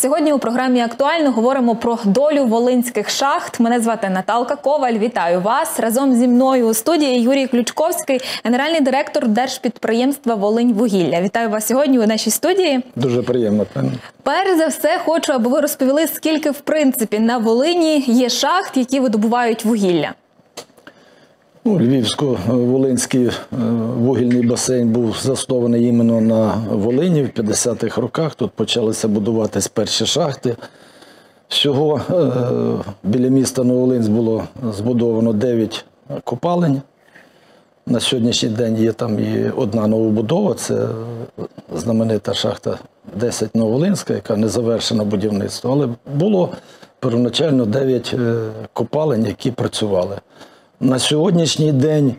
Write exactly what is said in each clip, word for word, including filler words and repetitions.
Сьогодні у програмі «Актуально» говоримо про долю волинських шахт. Мене звати Наталка Коваль. Вітаю вас. Разом зі мною у студії Юрій Ключковський, генеральний директор держпідприємства «Волиньвугілля». Вітаю вас сьогодні у нашій студії. Дуже приємно, пані. Перш за все, хочу, аби ви розповіли, скільки, в принципі, на Волині є шахт, які видобувають вугілля. Ну, Львівсько-Волинський вугільний басейн був заснований іменно на Волині в п'ятдесятих роках. Тут почалися будуватись перші шахти. Всього біля міста Нововолинськ було збудовано дев'ять копалень. На сьогоднішній день є там і одна новобудова, це знаменита шахта десять Нововолинська, яка не завершена будівництво. Але було первоначально дев'ять копалень, які працювали. На сьогоднішній день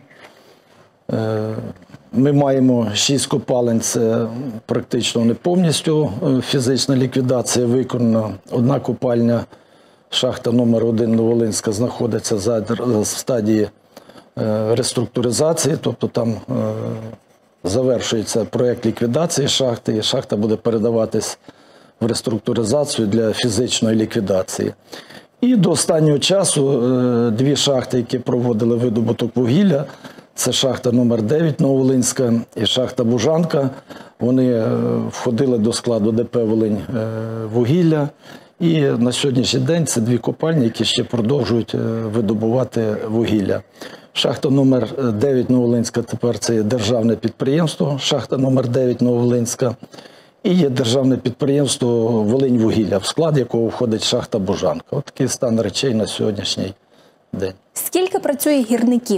ми маємо шість копалень, це практично не повністю фізична ліквідація виконана. Одна копальня, шахта номер один Нововолинська, знаходиться в стадії реструктуризації, тобто там завершується проєкт ліквідації шахти, і шахта буде передаватись в реструктуризацію для фізичної ліквідації. І до останнього часу дві шахти, які проводили видобуток вугілля, це шахта номер дев'ять Нововолинська і шахта Бужанка. Вони входили до складу ДП «Волиньвугілля». І на сьогоднішній день це дві копальні, які ще продовжують видобувати вугілля. Шахта номер дев'ять Нововолинська тепер це є державне підприємство, шахта номер дев'ять Нововолинська. І є державне підприємство «Волиньвугілля», в склад якого входить шахта Бужанка. Ось такий стан речей на сьогоднішній день. Скільки працює гірників?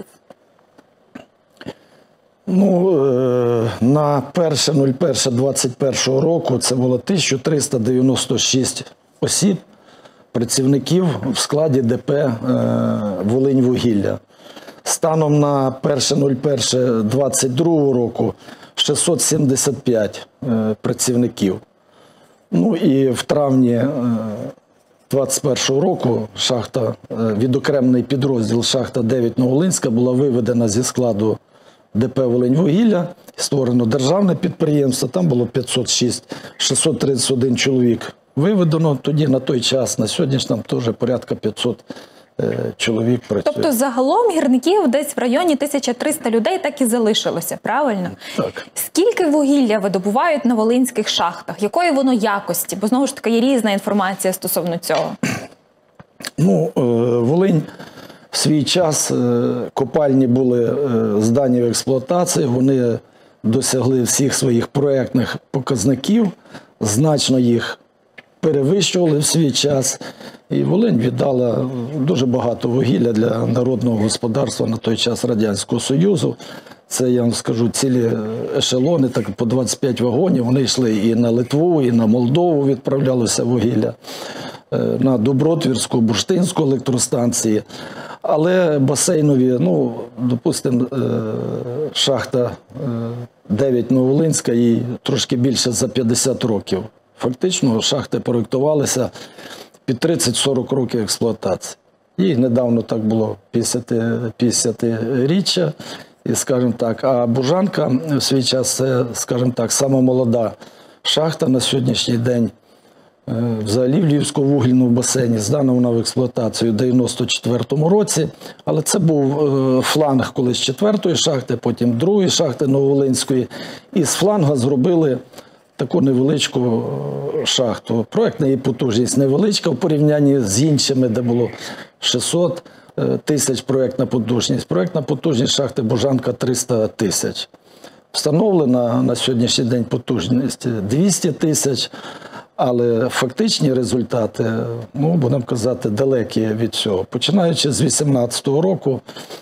Ну, на перше перше двадцять першого року це було тисяча триста дев'яносто шість осіб, працівників в складі ДП «Волиньвугілля». Станом на перше перше двадцять другого року шістсот сімдесят п'ять працівників. Ну і в травні двадцять першого року шахта, відокремлений підрозділ шахта дев'ять Нововолинська була виведена зі складу ДП «Волиньвугілля», створено державне підприємство, там було п'ятсот шість, шістсот тридцять один чоловік виведено, тоді на той час, на сьогодні ж там теж порядка п'ятсот чоловік працює. Тобто загалом гірників десь в районі тисяча триста людей так і залишилося, правильно? Так. Скільки вугілля видобувають на волинських шахтах? Якої воно якості? Бо знову ж таки є різна інформація стосовно цього. Ну, Волинь в свій час, копальні були здані в експлуатацію, вони досягли всіх своїх проєктних показників, значно їх перевищували в свій час. І Волинь віддала дуже багато вугілля для народного господарства на той час Радянського Союзу. Це, я вам скажу, цілі ешелони, так по двадцять п'ять вагонів, вони йшли і на Литву, і на Молдову відправлялося вугілля, на Добротвірську, Бурштинську електростанції. Але басейнові, ну, допустимо, шахта дев'ять Нововолинська, їй трошки більше за п'ятдесят років. Фактично, шахти проєктувалися під тридцять-сорок років експлуатації. Їй недавно так було п'ятдесятиріччя, і, скажімо так, а Бужанка в свій час, це, скажімо так, сама молода шахта на сьогоднішній день. Взагалі в Львівському вугільному басейні здана вона в експлуатацію у дев'яносто четвертому році, але це був фланг колись четвертої шахти, потім другої шахти Нововолинської, і з фланга зробили таку невеличку шахту. Проєктна її потужність невеличка в порівнянні з іншими, де було шістсот тисяч проєктна потужність. Проєктна потужність шахти Бужанка триста тисяч. Встановлена на сьогоднішній день потужність двісті тисяч, але фактичні результати, ну, будемо казати, далекі від цього. Починаючи з вісімнадцятого року,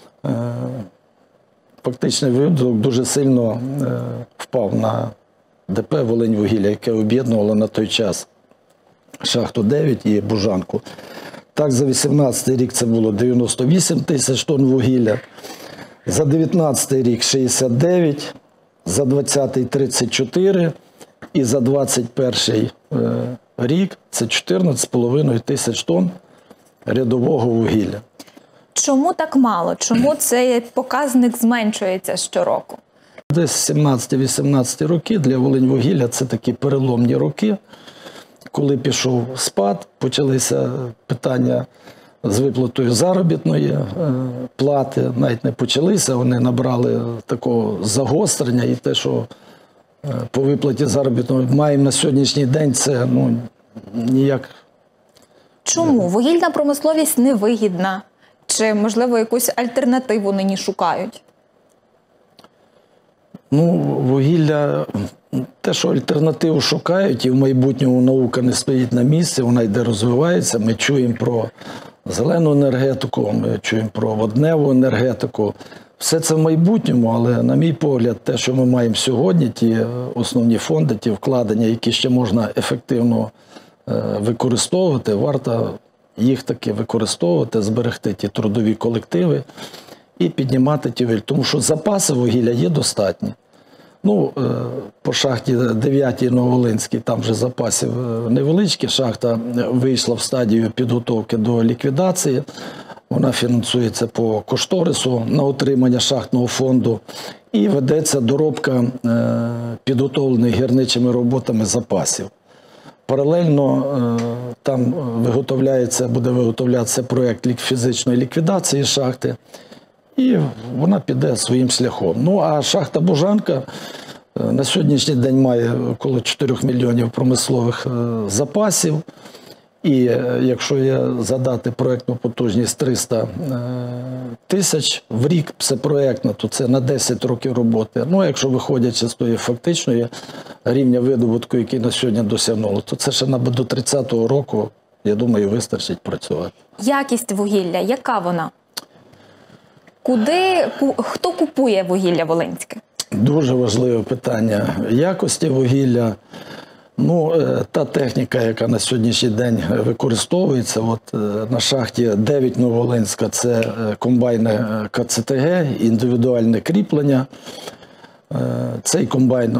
фактичний видобуток дуже сильно впав на ДП «Волиньвугілля», яке об'єднувало на той час шахту дев'ять і Бужанку. Так, за вісімнадцятий рік це було дев'яносто вісім тисяч тонн вугілля, за дев'ятнадцятий рік шістдесят дев'ять, за двадцятий тридцять чотири і за двадцять перший рік це чотирнадцять з половиною тисяч тонн рядового вугілля. Чому так мало? Чому цей показник зменшується щороку? Десь сімнадцяті-вісімнадцяті роки для Волиньвугілля це такі переломні роки, коли пішов спад, почалися питання з виплатою заробітної е, плати, навіть не почалися, вони набрали такого загострення, і те, що е, по виплаті заробітної маємо на сьогоднішній день, це ну, ніяк. Чому? Вугільна промисловість невигідна? Чи, можливо, якусь альтернативу нині шукають? Ну, вугілля, те, що альтернативу шукають, і в майбутньому наука не стоїть на місці, вона йде розвивається. Ми чуємо про зелену енергетику, ми чуємо про водневу енергетику. Все це в майбутньому, але, на мій погляд, те, що ми маємо сьогодні, ті основні фонди, ті вкладення, які ще можна ефективно використовувати, варто їх таки використовувати, зберегти ті трудові колективи і піднімати ті вугілля. Тому що запаси вугілля є достатні. Ну, по шахті дев'ятій Нововолинській там вже запасів невеличкі. Шахта вийшла в стадію підготовки до ліквідації. Вона фінансується по кошторису на утримання шахтного фонду. І ведеться доробка підготовлених гірничими роботами запасів. Паралельно там виготовляється, буде виготовлятися проєкт фізичної ліквідації шахти, і вона піде своїм шляхом. Ну, а шахта Бужанка на сьогоднішній день має около чотирьох мільйонів промислових запасів. І якщо є задати проєктну потужність триста тисяч в рік, це проєктна, то це на десять років роботи. Ну, а якщо виходячи з тої фактичної рівня видобутку, який на сьогодні досягнуло, то це ще до тридцятого року, я думаю, вистачить працювати. Якість вугілля, яка вона? Куди, хто купує вугілля волинське? Дуже важливе питання якості вугілля. Ну, та техніка, яка на сьогоднішній день використовується, от на шахті дев'ять Нововолинська, це комбайни ка це те ге, індивідуальне кріплення. Цей комбайн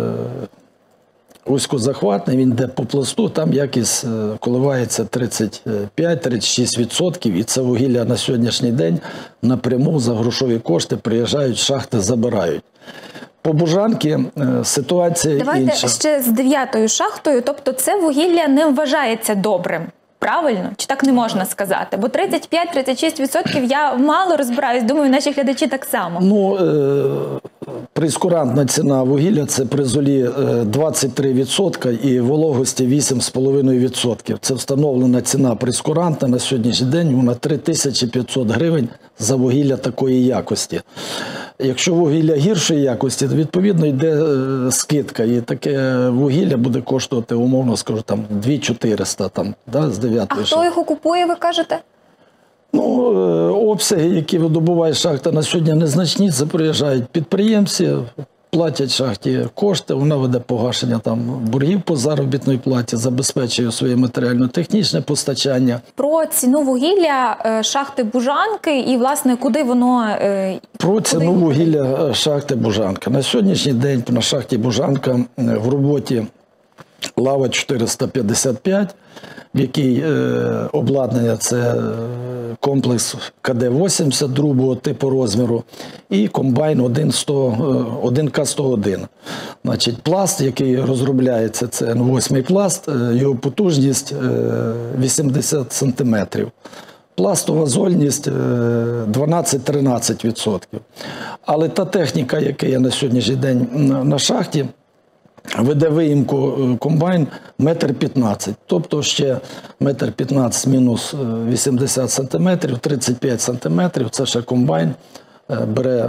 вузькозахватний, він йде по пласту, там якість коливається тридцять п'ять - тридцять шість відсотків, і це вугілля на сьогоднішній день напряму за грошові кошти приїжджають, шахти забирають. По Бужанці ситуація Давайте інша. Давайте ще з дев'ятою шахтою, тобто це вугілля не вважається добрим, правильно? Чи так не можна сказати? Бо тридцять п'ять - тридцять шість відсотків я мало розбираюсь, думаю, наші глядачі так само. Ну, е прейскурантна ціна вугілля – це при золі двадцять три відсотки і вологості вісім цілих п'ять десятих відсотка. Це встановлена ціна прейскурантна на сьогоднішній день, вона три тисячі п'ятсот гривень за вугілля такої якості. Якщо вугілля гіршої якості, то відповідно йде скидка, і таке вугілля буде коштувати, умовно скажу, там дві тисячі чотириста там, да, з дев'ятої. А хто його купує, ви кажете? Ну, обсяги, які видобуває шахта на сьогодні, незначні. Це приїжджають підприємці, платять шахті кошти, вона веде погашення там боргів по заробітній платі, забезпечує своє матеріально-технічне постачання. Про ціну вугілля шахти Бужанки і, власне, куди воно... Про ціну куди... вугілля шахти Бужанка. На сьогоднішній день на шахті Бужанка в роботі лава чотириста п'ятдесят п'ять, в якій е, обладнання це комплекс ка де вісімдесят другого типу розміру і комбайн один ка сто один. Значить, пласт, який розробляється, це восьмий пласт, його потужність е, вісімдесят сантиметрів. Пластова зольність дванадцять - тринадцять відсотків. Але та техніка, яка є на сьогоднішній день на шахті, веде виїмку комбайн метр п'ятнадцять, тобто ще метр п'ятнадцять мінус вісімдесят сантиметрів, тридцять п'ять сантиметрів, це ще комбайн бере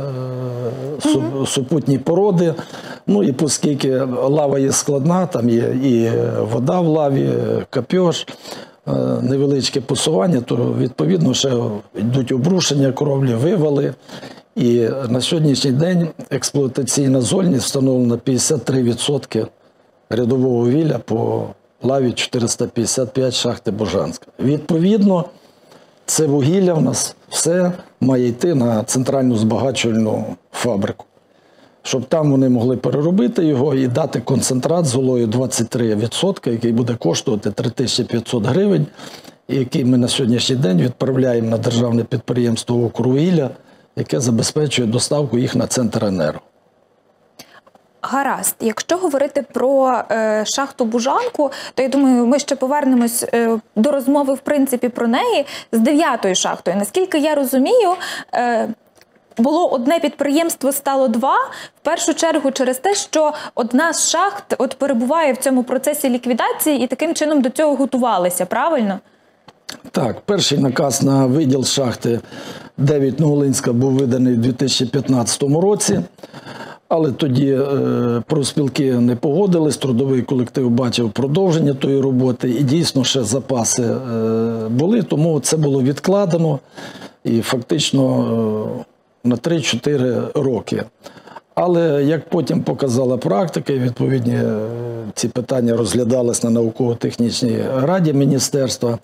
супутні породи. Ну і оскільки лава є складна, там є і вода в лаві, капьош, невеличке посування, то відповідно ще йдуть обрушення кровлі, вивали. І на сьогоднішній день експлуатаційна зольність встановлена п'ятдесят три відсотки рядового вугілля по лаві чотириста п'ятдесят п'ять шахти Бужанська. Відповідно, це вугілля в нас все має йти на центральну збагачувальну фабрику, щоб там вони могли переробити його і дати концентрат з золою двадцять три відсотки, який буде коштувати три тисячі п'ятсот гривень, і який ми на сьогоднішній день відправляємо на державне підприємство «Укрвугілля», яке забезпечує доставку їх на Центренерго. Гаразд. Якщо говорити про е, шахту Бужанку, то я думаю, ми ще повернемось е, до розмови, в принципі, про неї з дев'ятою шахтою. Наскільки я розумію, е, було одне підприємство, стало два, в першу чергу через те, що одна з шахт от перебуває в цьому процесі ліквідації і таким чином до цього готувалися, правильно? Так, перший наказ на виділ шахти дев'ять Новолинська був виданий у дві тисячі п'ятнадцятому році, але тоді е, профспілки не погодились, трудовий колектив бачив продовження тої роботи і дійсно ще запаси е, були, тому це було відкладено і фактично е, на три-чотири роки. Але, як потім показала практика, і відповідні ці питання розглядались на науково-технічній раді міністерства,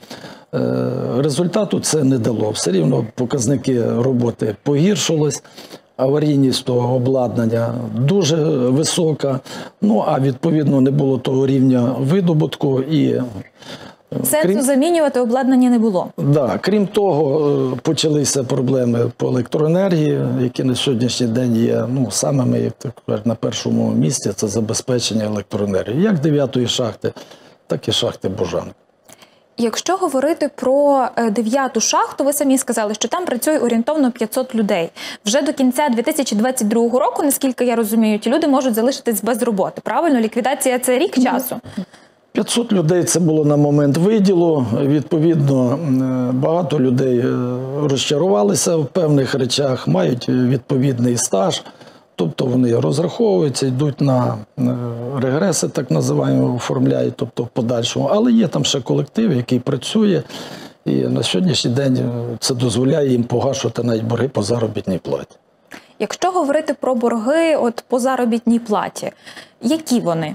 результату це не дало. Все рівно показники роботи погіршились, аварійність того обладнання дуже висока, ну а відповідно не було того рівня видобутку і Сенсу крім... замінювати обладнання не було. Да, крім того, почалися проблеми по електроенергії, які на сьогоднішній день є ну, самими, як так кажуть, на першому місці, це забезпечення електроенергії. Як дев'ятої шахти, так і шахти Бужанка. Якщо говорити про дев'яту шахту, ви самі сказали, що там працює орієнтовно п'ятсот людей. Вже до кінця дві тисячі двадцять другого року, наскільки я розумію, ті люди можуть залишитись без роботи. Правильно? Ліквідація – це рік часу? п'ятсот людей це було на момент виділу. Відповідно, багато людей розчарувалися в певних речах, мають відповідний стаж. Тобто вони розраховуються, йдуть на регреси, так називаємо, оформляють, тобто в подальшому. Але є там ще колектив, який працює, і на сьогоднішній день це дозволяє їм погашувати навіть борги по заробітній платі. Якщо говорити про борги от по заробітній платі, які вони?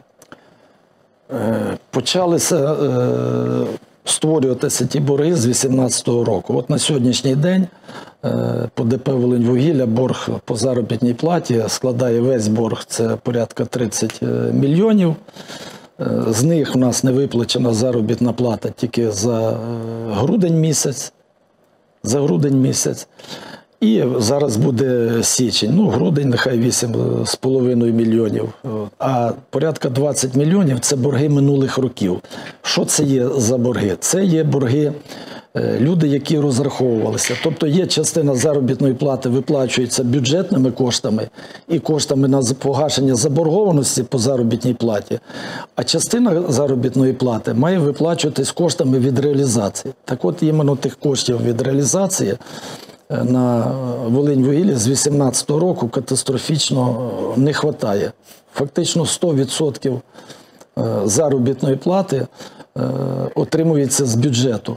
Почалися створюватися ті борги з вісімнадцятого року. От на сьогоднішній день по ДП «Волиньвугілля» борг по заробітній платі складає весь борг, це порядка тридцять мільйонів. З них в нас не виплачена заробітна плата тільки за грудень місяць. За грудень місяць. І зараз буде січень. Ну, грудень нехай вісім з половиною мільйонів. А порядка двадцять мільйонів – це борги минулих років. Що це є за борги? Це є борги люди, які розраховувалися. Тобто є частина заробітної плати виплачується бюджетними коштами і коштами на погашення заборгованості по заробітній платі, а частина заробітної плати має виплачуватись коштами від реалізації. Так от іменно тих коштів від реалізації на Волиньвугіллі з вісімнадцятого року катастрофічно не вистачає. Фактично сто відсотків заробітної плати отримується з бюджету.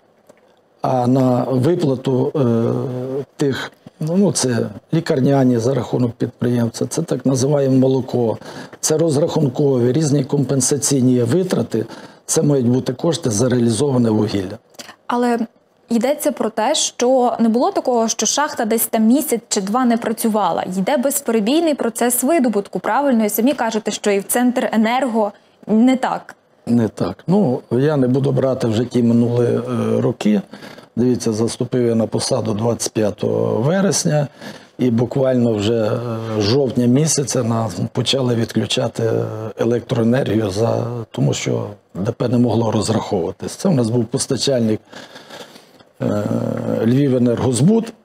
А на виплату тих, ну це лікарняні за рахунок підприємця, це так називаємо молоко, це розрахункові, різні компенсаційні витрати, це мають бути кошти за реалізоване вугілля. Але йдеться про те, що не було такого, що шахта десь там місяць чи два не працювала. Йде безперебійний процес видобутку, правильно? І самі кажете, що і в Центренерго не так. Не так. Ну, я не буду брати вже ті минулі е, роки. Дивіться, заступив я на посаду двадцять п'ятого вересня, і буквально вже з жовтня місяця нас почали відключати електроенергію, за, тому що ДП не могло розраховуватись. Це у нас був постачальник е, Львівенергозбут.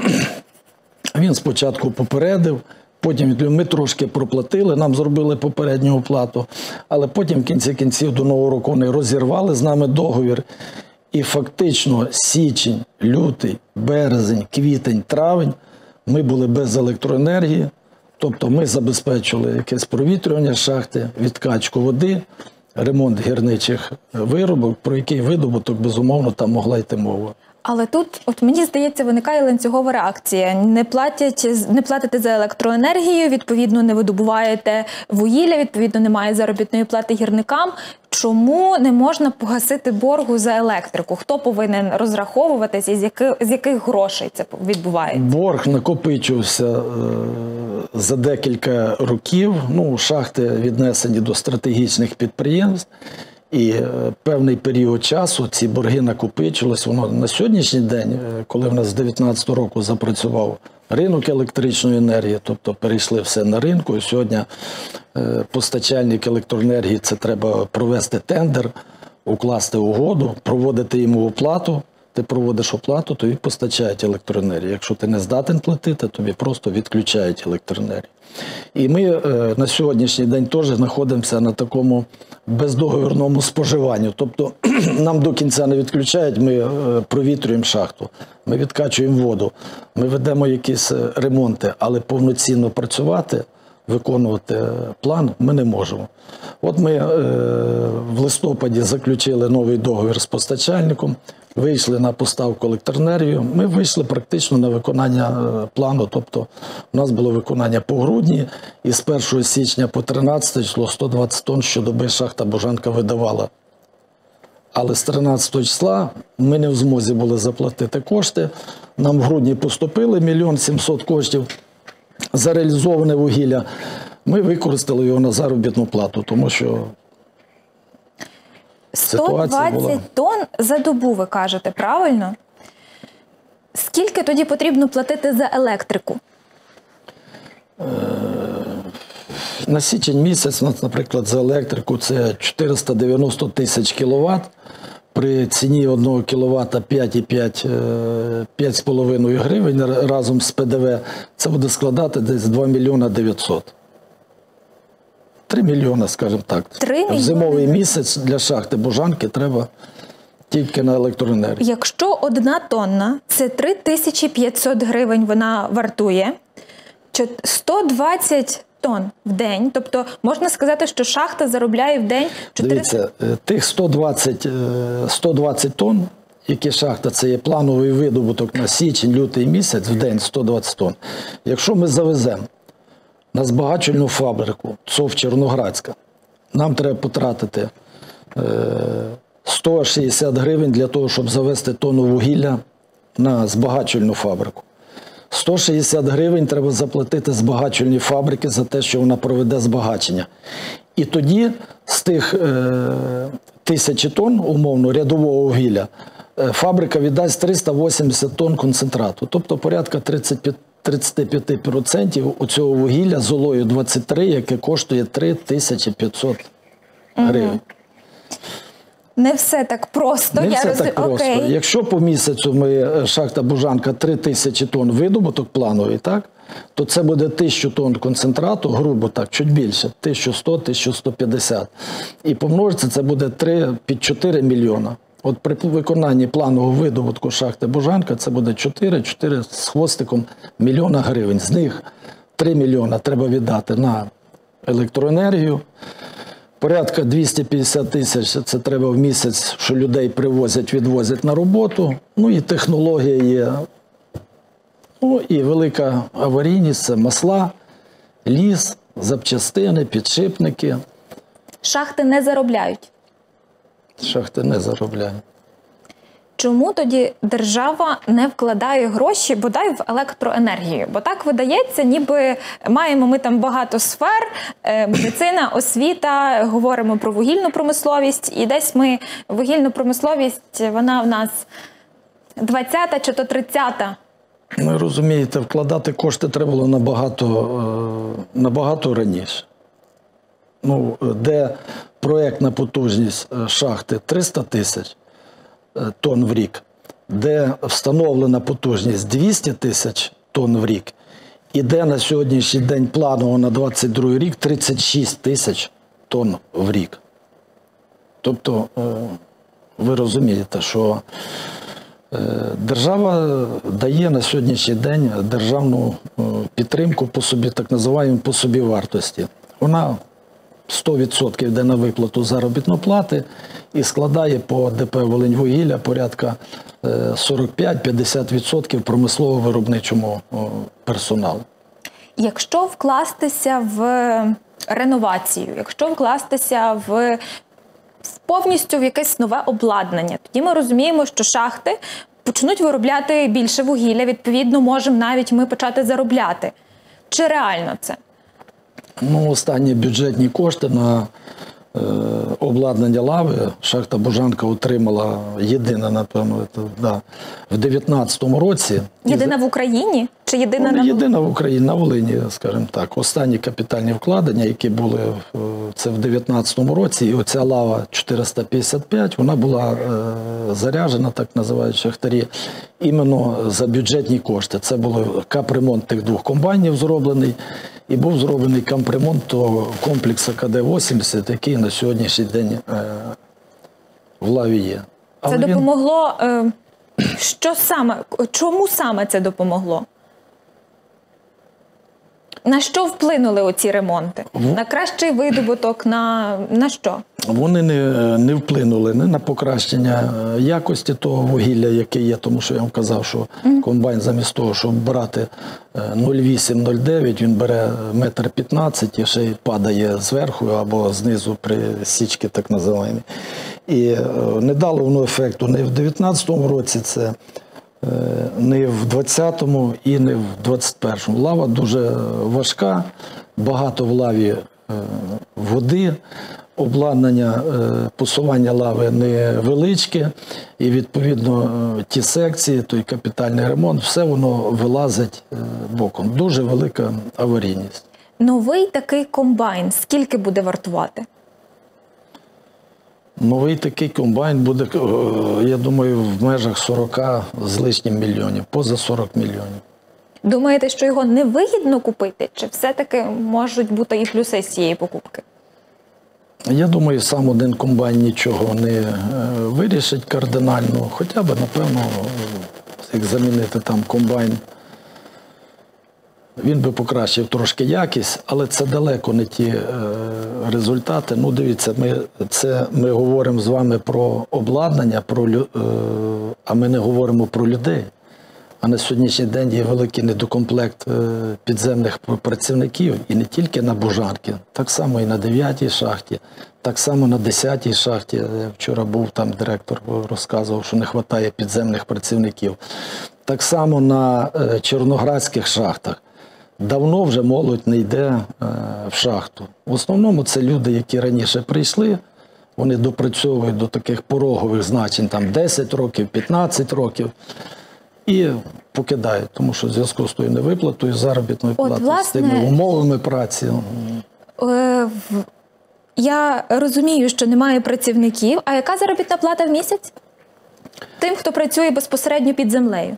Він спочатку попередив, потім ми трошки проплатили, нам зробили попередню оплату, але потім в кінці кінців до Нового року вони розірвали з нами договір. І фактично січень, лютий, березень, квітень, травень ми були без електроенергії, тобто ми забезпечували якесь провітрювання шахти, відкачку води, ремонт гірничих виробок, про який видобуток, безумовно, там могла йти мова. Але тут, от мені здається, виникає ланцюгова реакція. Не платять, не платите за електроенергію, відповідно не видобуваєте вугілля, відповідно немає заробітної плати гірникам. Чому не можна погасити боргу за електрику? Хто повинен розраховуватись і з яких, з яких грошей це відбувається? Борг накопичився е, за декілька років. Ну, шахти віднесені до стратегічних підприємств. І певний період часу ці борги накопичились. Воно на сьогоднішній день, коли в нас з дев'ятнадцятого року запрацював ринок електричної енергії, тобто перейшли все на ринку. І сьогодні е, постачальник електроенергії, це треба провести тендер, укласти угоду, проводити йому оплату. Ти проводиш оплату, тобі постачають електроенергію. Якщо ти не здатен платити, тобі просто відключають електроенергію. І ми е, на сьогоднішній день теж знаходимося на такому бездоговірному споживанні. Тобто нам до кінця не відключають, ми е, провітрюємо шахту, ми відкачуємо воду, ми ведемо якісь ремонти, але повноцінно працювати, виконувати план ми не можемо. От ми е, в листопаді заключили новий договір з постачальником, вийшли на поставку електроенергії, ми вийшли практично на виконання плану, тобто у нас було виконання по грудні, і з першого січня по тринадцяте число сто двадцять тонн щодоби шахта Божанка видавала. Але з тринадцятого числа ми не в змозі були заплатити кошти, нам в грудні поступили мільйон сімсот коштів за реалізоване вугілля, ми використали його на заробітну плату, тому що сто двадцять тонн за добу, ви кажете, правильно? Скільки тоді потрібно платити за електрику? На січень місяць, наприклад, за електрику це чотириста дев'яносто тисяч кіловат. При ціні одного кіловата п'ять і п'ять, п'ять з половиною гривень разом з Пе Де Ве, це буде складати десь два мільйони дев'ятсот. три мільйони, скажімо так. В зимовий місяць для шахти Божанки треба тільки на електроенергію. Якщо одна тонна, це три тисячі п'ятсот гривень вона вартує, сто двадцять тонн в день, тобто можна сказати, що шахта заробляє в день чотириста... Дивіться, тих сто двадцять, сто двадцять тонн, які шахта, це є плановий видобуток на січень, лютий місяць, в день сто двадцять тонн. Якщо ми завеземо на збагачувальну фабрику ЦОВ Червоноградська, нам треба потратити сто шістдесят гривень для того, щоб завести тонну вугілля на збагачувальну фабрику. сто шістдесят гривень треба заплатити збагачувальній фабриці за те, що вона проведе збагачення. І тоді з тих е, тисячі тонн, умовно, рядового вугілля, е, фабрика віддасть триста вісімдесят тонн концентрату. Тобто порядка тридцять п'ять відсотків у цього вугілля з олою двадцять три, яке коштує три тисячі п'ятсот гривень. Угу. Не все так просто. Не Я все роз... так просто. Окей. Якщо по місяцю ми, шахта Божанка, три тисячі тонн видобуток плановий, так, то це буде тисячу тонн концентрату, грубо так, чуть більше, тисяча сто - тисяча сто п'ятдесят. І помножиться, це буде три, під чотири мільйона. От при виконанні планового видобутку шахти Божанка це буде чотири, чотири з хвостиком мільйона гривень. З них три мільйона треба віддати на електроенергію. Порядка двісті п'ятдесят тисяч це треба в місяць, що людей привозять, відвозять на роботу. Ну і технологія є. Ну і велика аварійність – це масла, ліс, запчастини, підшипники. Шахти не заробляють? Шахти не заробляють. Чому тоді держава не вкладає гроші, бодай в електроенергію? Бо так видається, ніби маємо ми там багато сфер, медицина, освіта, говоримо про вугільну промисловість, і десь ми, вугільну промисловість, вона в нас двадцята чи то тридцята. Ви розумієте, вкладати кошти треба було набагато, набагато раніше. Ну, де проєктна потужність шахти триста тисяч тонн в рік, де встановлена потужність двісті тисяч тонн в рік, і де на сьогоднішній день планово на двадцять другий рік тридцять шість тисяч тонн в рік. Тобто, ви розумієте, що держава дає на сьогоднішній день державну підтримку по собі, так називаємо, по собівартості. Вона сто відсотків йде на виплату заробітної плати і складає по Де Пе «Волиньвугілля» порядка сорок п'ять - п'ятдесят відсотків промислово-виробничому персоналу. Якщо вкластися в реновацію, якщо вкластися в повністю в якесь нове обладнання, тоді ми розуміємо, що шахти почнуть виробляти більше вугілля, відповідно, можемо навіть ми почати заробляти. Чи реально це? Ну, останні бюджетні кошти на обладнання лави шахта Бужанка отримала єдина, напевно, це, да, в дев'ятнадцятому році. Єдина в Україні? Чи єдина ну, на єдина в Україні, на Волині, скажімо так. Останні капітальні вкладення, які були це в дев'ятнадцятому році, і оця лава чотириста п'ятдесят п'ять, вона була е, заряджена, так називають шахтарі, іменно за бюджетні кошти. Це був капремонт тих двох комбайнів зроблений, і був зроблений капремонт того комплексу К Д вісімдесят, який на сьогоднішній день е, в лаві є. Але це допомогло, е, що саме, чому саме це допомогло? На що вплинули оці ремонти? На кращий видобуток, на, на що? Вони не, не вплинули не на покращення якості того вугілля, яке є, тому що я вам казав, що комбайн замість того, щоб брати нуль вісім - нуль дев'ять, він бере метр п'ятнадцять і ще й падає зверху або знизу при січці, так називаємо. І не дало воно ефекту не в дев'ятнадцятому році, це не в двадцятому і не в двадцять першому. Лава дуже важка, багато в лаві води, обладнання посування лави невеличке, і відповідно ті секції, той капітальний ремонт, все воно вилазить боком. Дуже велика аварійність. Новий такий комбайн скільки буде вартувати? Новий такий комбайн буде, я думаю, в межах сорок з лишнім мільйонів, поза сорок мільйонів. Думаєте, що його невигідно купити? Чи все-таки можуть бути і плюси з цієї покупки? Я думаю, сам один комбайн нічого не вирішить кардинально. Хоча б, напевно, як замінити там комбайн, він би покращив трошки якість, але це далеко не ті е, результати. Ну, дивіться, ми, це, ми говоримо з вами про обладнання, про, е, а ми не говоримо про людей. А на сьогоднішній день є великий недокомплект е, підземних працівників, і не тільки на Бужанці, так само і на дев'ятій шахті, так само на десятій шахті. Я вчора був там, директор розказував, що не вистачає підземних працівників. Так само на е, чорноградських шахтах. Давно вже молодь не йде е, в шахту. В основному це люди, які раніше прийшли, вони допрацьовують до таких порогових значень, там десять років, п'ятнадцять років, і покидають, тому що в зв'язку з тою невиплатою заробітної От, плати, власне, з тими умовами праці. Е, в... Я розумію, що немає працівників, а яка заробітна плата в місяць? Тим, хто працює безпосередньо під землею.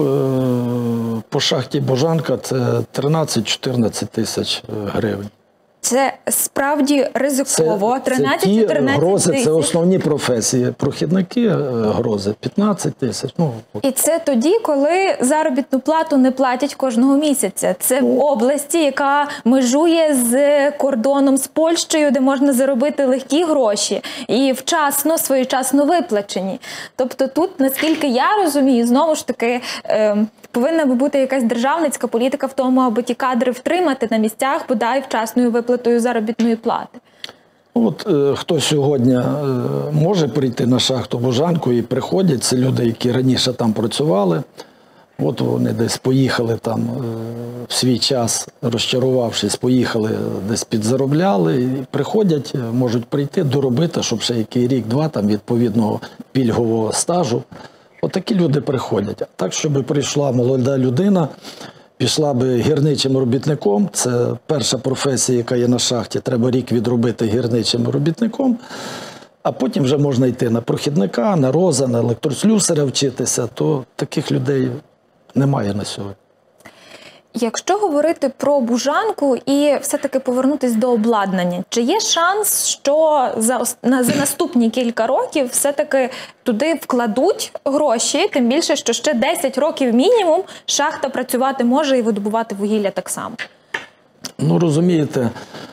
По шахті Бужанка це тринадцять-чотирнадцять тисяч гривень. Це справді ризиково. тринадцять-чотирнадцять тисяч. Це основні професії. Прохідники грози п'ятнадцять тисяч. Ну, і це тоді, коли заробітну плату не платять кожного місяця. Це в області, яка межує з кордоном з Польщею, де можна заробити легкі гроші і вчасно, своєчасно виплачені. Тобто тут, наскільки я розумію, знову ж таки, е, повинна бути якась державницька політика в тому, аби ті кадри втримати на місцях, бодай вчасною виплатою заробітної плати. От е, хто сьогодні е, може прийти на шахту Бужанку і приходять, це люди, які раніше там працювали. От вони десь поїхали там е, в свій час, розчарувавшись, поїхали, десь підзаробляли, і приходять, можуть прийти, доробити, щоб ще який рік-два там відповідного пільгового стажу. Отакі люди приходять. А так, щоб прийшла молода людина, пішла би гірничим робітником, це перша професія, яка є на шахті, треба рік відробити гірничим робітником, а потім вже можна йти на прохідника, на роза, на електрослюсаря вчитися, то таких людей немає на сьогодні. Якщо говорити про Бужанку і все-таки повернутися до обладнання, чи є шанс, що за, за наступні кілька років все-таки туди вкладуть гроші, тим більше, що ще десять років мінімум шахта працювати може і видобувати вугілля так само? Ну, розумієте,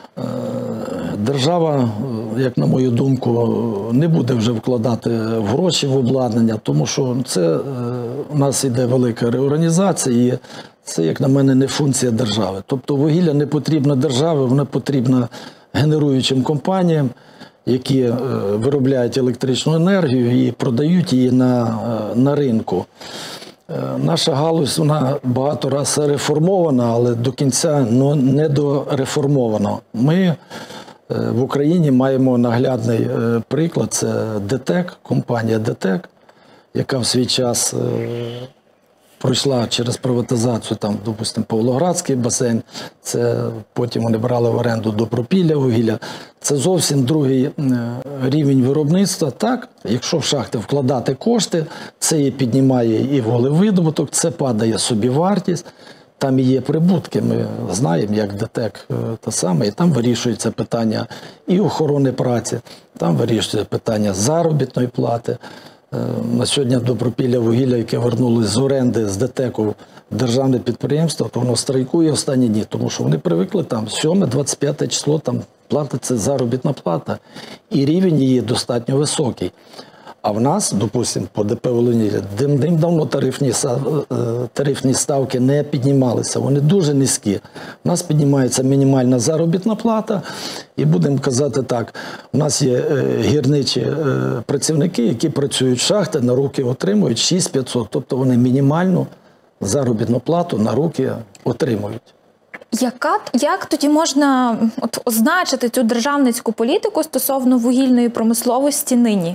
держава, як на мою думку, не буде вже вкладати в гроші в обладнання, тому що це у нас йде велика реорганізація і це, як на мене, не функція держави. Тобто вугілля не потрібно державі, воно потрібно генеруючим компаніям, які виробляють електричну енергію і продають її на, на ринку. Наша галузь, вона багато разів реформована, але до кінця ну, не дореформована. Ми В Україні маємо наглядний приклад, це ДТЕК, компанія ДТЕК, яка в свій час пройшла через приватизацію, там, допустимо, Павлоградський басейн, це потім вони брали в оренду Добропілля вугілля. Це зовсім другий рівень виробництва. Так, якщо в шахти вкладати кошти, це її піднімає і вуглевидобуток, це падає собівартість. Там і є прибутки, ми знаємо, як ДТЕК те саме, і там вирішується питання і охорони праці, там вирішується питання заробітної плати. На сьогодні Добропілля вугілля, яке вернулося з оренди з ДТЕКу в державне підприємство, то воно страйкує останні дні, тому що вони привикли там сьоме двадцять п'яте число, там платиться заробітна плата, і рівень її достатньо високий. А в нас, допустимо, по ДП «Волинь» давно тарифні, тарифні ставки не піднімалися, вони дуже низькі. У нас піднімається мінімальна заробітна плата, і будемо казати так, у нас є гірничі працівники, які працюють в шахті, на руки отримують шість тисяч п'ятсот, тобто вони мінімальну заробітну плату на руки отримують. Яка, як тоді можна от, означити цю державницьку політику стосовно вугільної промисловості нині?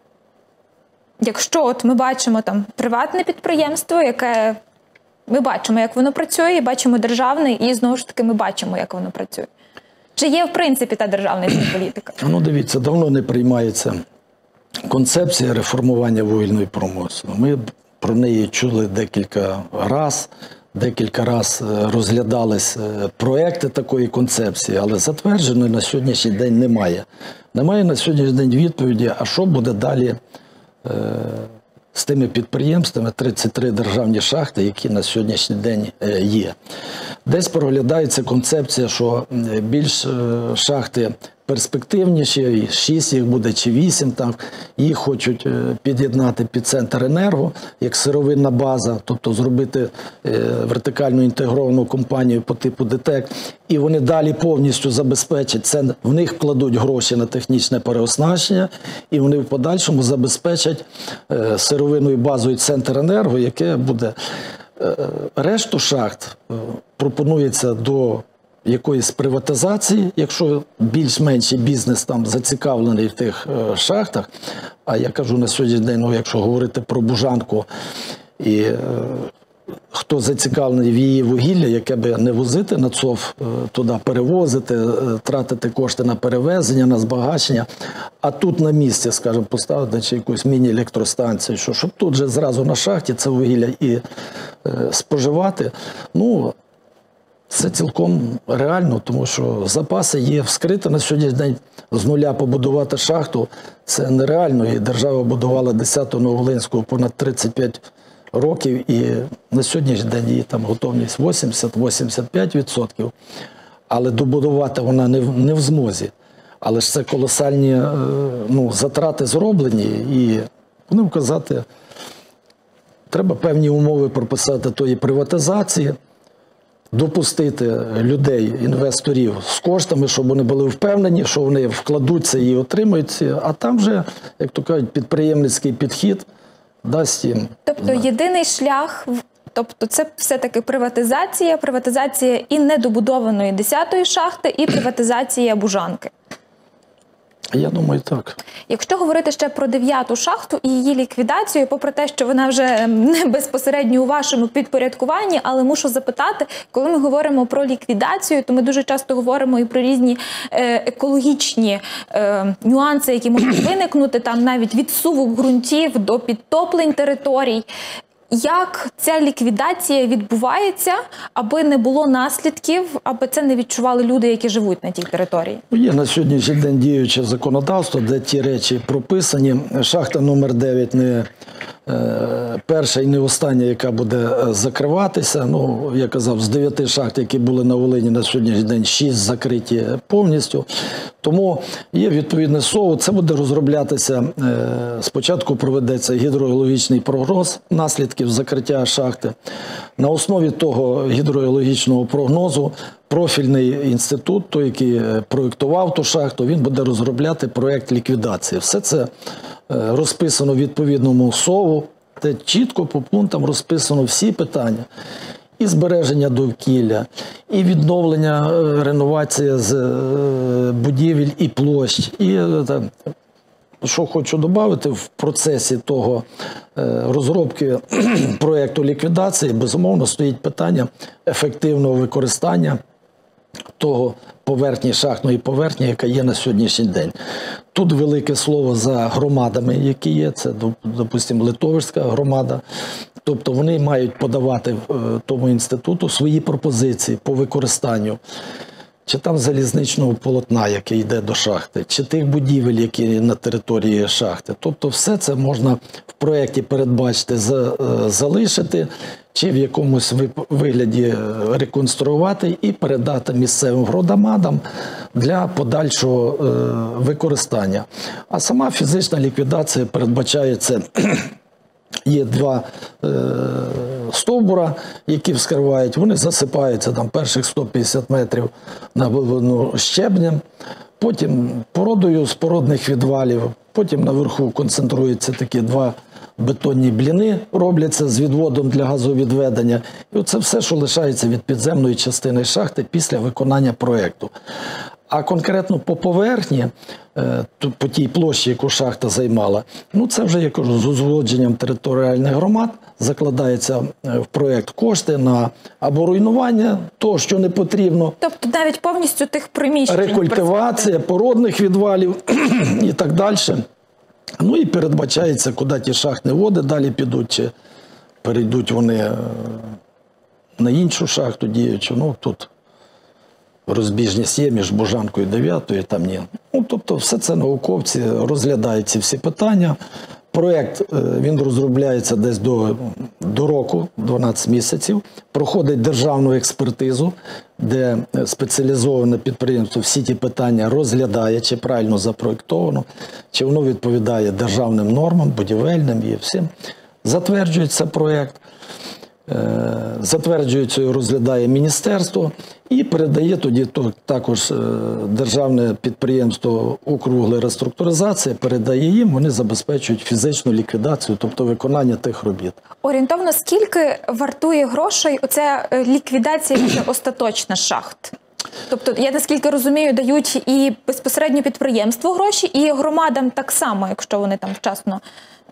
Якщо от ми бачимо там приватне підприємство, яке ми бачимо, як воно працює, і бачимо державне, і знову ж таки ми бачимо, як воно працює. Чи є, в принципі, та державницька політика? Ну, дивіться, давно не приймається концепція реформування вугільної промисловості. Ми про неї чули декілька разів, декілька разів розглядались проекти такої концепції, але затвердженої на сьогоднішній день немає. Немає на сьогоднішній день відповіді, а що буде далі з тими підприємствами, тридцять три державні шахти, які на сьогоднішній день є. Десь проглядається концепція, що більш шахти перспективніші, шість їх буде чи вісім, там, їх хочуть під'єднати під Центренерго, як сировинна база, тобто зробити вертикально інтегровану компанію по типу ДТЕК, і вони далі повністю забезпечать, це в них вкладуть гроші на технічне переоснащення, і вони в подальшому забезпечать сировинною базою Центренерго, яке буде. Решту шахт пропонується до якоїсь приватизації, якщо більш-менший бізнес там зацікавлений в тих шахтах, а я кажу на сьогоднішній день, ну, якщо говорити про Бужанку, і е, хто зацікавлений в її вугілля, яке би не возити на ЦОВ, туди перевозити, тратити кошти на перевезення, на збагачення, а тут на місці, скажімо, поставити чи якусь міні-електростанцію, що, щоб тут же зразу на шахті це вугілля і е, споживати, ну, це цілком реально, тому що запаси є вскрити на сьогоднішній день. З нуля побудувати шахту – це нереально. І держава будувала десяту Нововолинську понад тридцять п'ять років, і на сьогоднішній день її там готовність вісімдесят - вісімдесят п'ять відсотків. Але добудувати вона не в, не в змозі. Але ж це колосальні ну, затрати зроблені, і будемо казати, треба певні умови прописати тої приватизації, допустити людей, інвесторів з коштами, щоб вони були впевнені, що вони вкладуться і отримують, а там вже, як то кажуть, підприємницький підхід дасть їм. Тобто єдиний шлях, тобто це все-таки приватизація, приватизація і недобудованої десятої шахти, і приватизація Бужанки. Я думаю, так. Якщо говорити ще про дев'яту шахту і її ліквідацію, попри те, що вона вже не безпосередньо у вашому підпорядкуванні, але мушу запитати, коли ми говоримо про ліквідацію, то ми дуже часто говоримо і про різні е, екологічні е, нюанси, які можуть виникнути, там навіть від сувок ґрунтів до підтоплень територій. Як ця ліквідація відбувається, аби не було наслідків, аби це не відчували люди, які живуть на тій території? Є на сьогоднішній день діюче законодавство, де ті речі прописані. Шахта номер дев'ять не е, перша і не остання, яка буде закриватися. Ну, я казав, з дев'яти шахт, які були на Волині, на сьогоднішній день шість закриті повністю. Тому є відповідне СОУ. Це буде розроблятися, е, спочатку проведеться гідрогеологічний прогноз наслідків закриття шахти. На основі того гідрогеологічного прогнозу профільний інститут, той, який проєктував ту шахту, він буде розробляти проєкт ліквідації. Все це розписано в відповідному СОУ, де чітко по пунктам розписано всі питання. І збереження довкілля, і відновлення, реновація з будівель і площ. І що хочу додати, в процесі того розробки проєкту ліквідації, безумовно, стоїть питання ефективного використання того поверхні, шахтної поверхні, яка є на сьогоднішній день. Тут велике слово за громадами, які є, це, допустимо, Литовська громада. Тобто вони мають подавати тому інституту свої пропозиції по використанню чи там залізничного полотна, яке йде до шахти, чи тих будівель, які на території шахти. Тобто все це можна в проєкті передбачити, залишити, чи в якомусь вигляді реконструювати і передати місцевим громадам для подальшого використання. А сама фізична ліквідація передбачається. Є два е, стовбура, які вскривають, вони засипаються там перших сто п'ятдесят метрів на глибину щебнем, потім породою з породних відвалів, потім наверху концентруються такі два бетонні бліни, робляться з відводом для газовідведення. І це все, що лишається від підземної частини шахти після виконання проєкту. А конкретно по поверхні, по тій площі, яку шахта займала, ну це вже, я кажу, з узгодженням територіальних громад закладається в проєкт кошти на або руйнування того, що не потрібно. Тобто навіть повністю тих приміщень. Рекультивація породних відвалів і так далі. Ну і передбачається, куди ті шахтні води далі підуть, чи перейдуть вони на іншу шахту діючу. Ну тут розбіжність є між Бужанкою і дев'ятою, там ні. Ну, тобто все це науковці розглядають ці всі питання. Проєкт, він розробляється десь до, до року, дванадцять місяців, проходить державну експертизу, де спеціалізоване підприємство всі ті питання розглядає, чи правильно запроєктовано, чи воно відповідає державним нормам, будівельним і всім. Затверджується проєкт. Затверджується і розглядає міністерство і передає тоді також державне підприємство «Укрвуглереструктуризація», передає їм, вони забезпечують фізичну ліквідацію, тобто виконання тих робіт. Орієнтовно скільки вартує грошей оця ліквідація остаточна шахт? Тобто, я наскільки розумію, дають і безпосередньо підприємству гроші, і громадам так само, якщо вони там вчасно...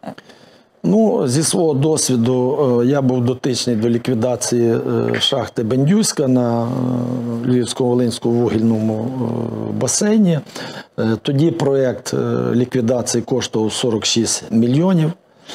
Ну, зі свого досвіду я був дотичний до ліквідації шахти Бендюська на Львівсько-Волинському вугільному басейні. Тоді проєкт ліквідації коштував сорок шість мільйонів.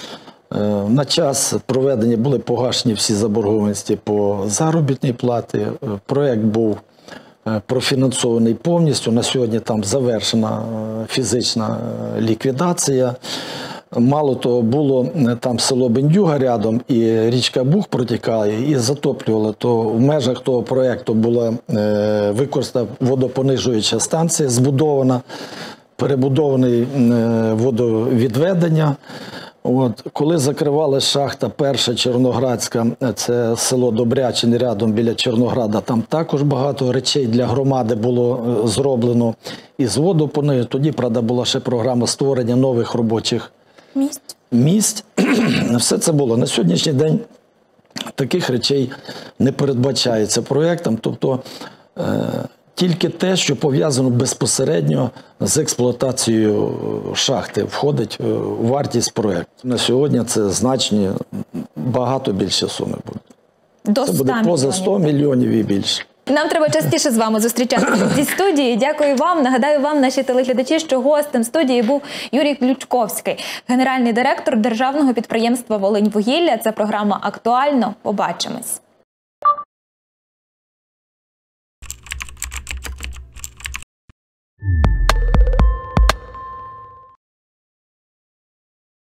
На час проведення були погашені всі заборгованості по заробітній платі. Проєкт був профінансований повністю. На сьогодні там завершена фізична ліквідація. Мало того, було там село Бендюга рядом, і річка Буг протікає, і затоплювала. То в межах того проєкту була е, використана водопонижуюча станція, збудована, перебудований е, водовідведення. От, коли закривалася шахта перша Чорноградська, це село Добрячин, рядом біля Чорнограда, там також багато речей для громади було зроблено із водопониження. Тоді, правда, була ще програма створення нових робочих Місць. Місць. Все це було. На сьогоднішній день таких речей не передбачається проєктом. Тобто е, тільки те, що пов'язано безпосередньо з експлуатацією шахти, входить у вартість проєкту. На сьогодні це значні, багато більше суми будуть. До це буде поза сто мільйонів і більше. Нам треба частіше з вами зустрічатися зі студії. Дякую вам. Нагадаю вам, наші телеглядачі, що гостем студії був Юрій Ключковський, генеральний директор державного підприємства «Волиньвугілля». Це програма «Актуально». Побачимось.